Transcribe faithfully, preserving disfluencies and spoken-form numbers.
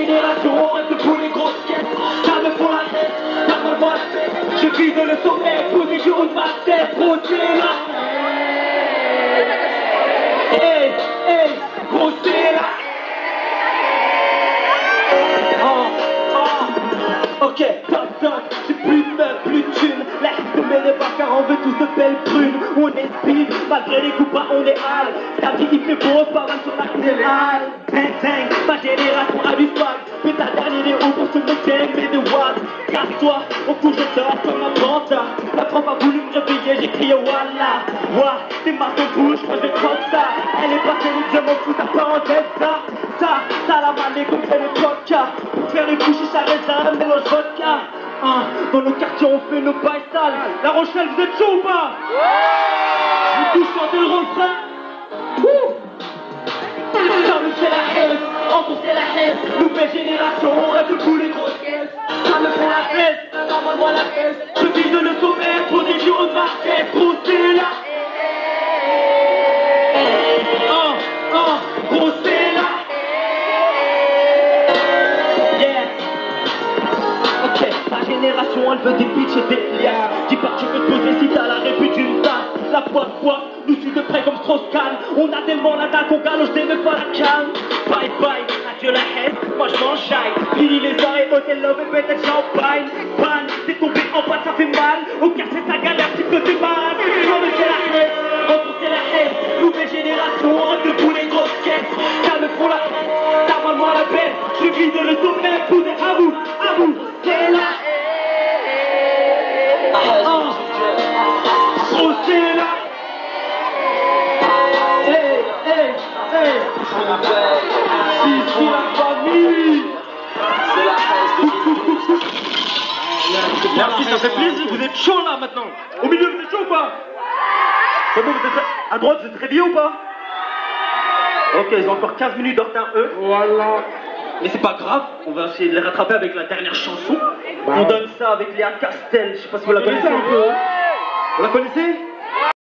génération, on reste pour les grosses caisses. Ça me font la tête, ça me voit la tête. Je vise le sommet, posé du haut de ma tête. Gros c'est là. Hey, hey, gros c'est là. Oh, oh. Ok, top, top, j'ai plus de meufs, plus de thunes. La liste met les vacances, on veut tous de belles prunes. On est speed, malgré les coups bas, on est hal. Ta vie il fait beau, pas mal sur la télé. Bang, bang, ma génération a du swag. Fais ta dernière héros pour se mettre mais de watts. Casse-toi, au coup je dors comme un panda. La prof a voulu me réveiller, j'ai crié Wallah. Ouah, tes marques en bouche, moi je croque ça. Elle est passée, je m'en fous, ta parenthèse, ça. Ça, ça la manée comme fait les podcasts. Pour faire les couches, ça raisin, mélange vodka. Hein, dans nos quartiers, on fait nos bails sales. La Rochelle, vous êtes chaud ou pas? Vous tous chantez le refrain. Comme c'est la haine, enfoncer la haine. Nouvelle génération, on reste tous les grosses caisses. Ça me fait la haine, normalement la haine. Je vise le sommet, pour des jours de ma tête. Gros c'est la haine. Oh, oh, gros c'est la haine. Yeah. Ok, ma génération, elle veut des bitches et des liards. Dis pas que tu veux te poser si t'as la répute d'une tasse. La foi de foi, nous suit de près comme Strauss-Kahn. On a tellement la dalle qu'on galoche des meufs à la canne. Bye bye, adieu la haine, moi je m'enchaille. Fini les oreilles, hôtel love et peut-être champagne. Pan, t'es tombé en bas, ça fait mal. Au quartier ça galère, tu peux t'es mal. Comme c'est la haine, renforcer la haine. Nouvelle génération, on reste pour les grosses caisses. Ça me font la haine, ça va moi la bête. Je vise le sommet, vous êtes à vous, à vous. C'est la haine. Oh, oh c'est la hey, hey, hey. Ici la famille. C'est la haine de Merci, ça fait plaisir, vous êtes chaud là maintenant. Au milieu, vous êtes chaud ou pas? C'est bon, vous êtes à droite, vous êtes réveillés ou pas? Ok, ils ont encore quinze minutes de retard, eux. Voilà. Mais c'est pas grave, on va essayer de les rattraper avec la dernière chanson. On donne ça avec Léa Castel, je sais pas si vous la connaissez un peu. Vous la connaissez?